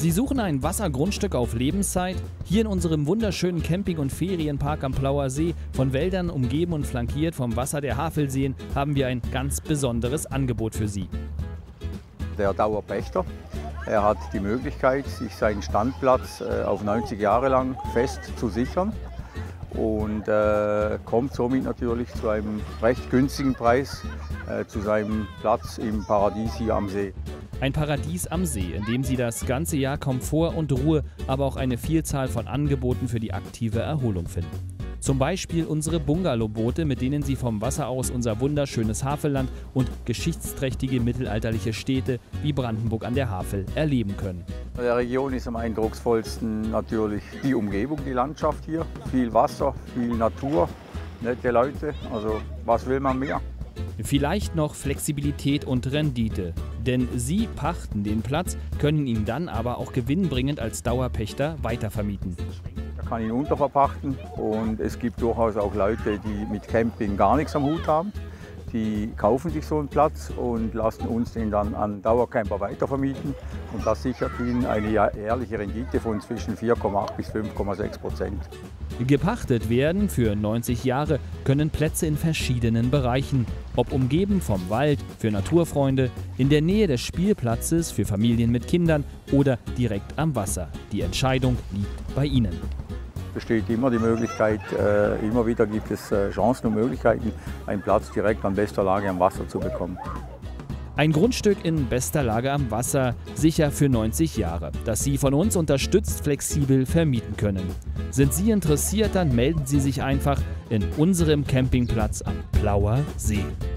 Sie suchen ein Wassergrundstück auf Lebenszeit? Hier in unserem wunderschönen Camping- und Ferienpark am Plauer See, von Wäldern umgeben und flankiert vom Wasser der Havelseen, haben wir ein ganz besonderes Angebot für Sie. Der Dauerpächter, er hat die Möglichkeit, sich seinen Standplatz auf 90 Jahre lang fest zu sichern und kommt somit natürlich zu einem recht günstigen Preis zu seinem Platz im Paradies hier am See. Ein Paradies am See, in dem Sie das ganze Jahr Komfort und Ruhe, aber auch eine Vielzahl von Angeboten für die aktive Erholung finden. Zum Beispiel unsere Bungalowboote, mit denen Sie vom Wasser aus unser wunderschönes Havelland und geschichtsträchtige mittelalterliche Städte wie Brandenburg an der Havel erleben können. In der Region ist am eindrucksvollsten natürlich die Umgebung, die Landschaft hier. Viel Wasser, viel Natur, nette Leute, also was will man mehr? Vielleicht noch Flexibilität und Rendite, denn Sie pachten den Platz, können ihn dann aber auch gewinnbringend als Dauerpächter weitervermieten. Er kann ihn unterverpachten und es gibt durchaus auch Leute, die mit Camping gar nichts am Hut haben. Die kaufen sich so einen Platz und lassen uns den dann an Dauercamper weitervermieten. Und das sichert ihnen eine jährliche Rendite von zwischen 4,8 bis 5,6%. Gepachtet werden für 90 Jahre können Plätze in verschiedenen Bereichen, ob umgeben vom Wald für Naturfreunde, in der Nähe des Spielplatzes für Familien mit Kindern oder direkt am Wasser. Die Entscheidung liegt bei Ihnen. Es besteht immer die Möglichkeit, immer wieder gibt es Chancen und Möglichkeiten, einen Platz direkt an bester Lage am Wasser zu bekommen. Ein Grundstück in bester Lage am Wasser, sicher für 90 Jahre, das Sie von uns unterstützt flexibel vermieten können. Sind Sie interessiert, dann melden Sie sich einfach in unserem Campingplatz am Plauer See.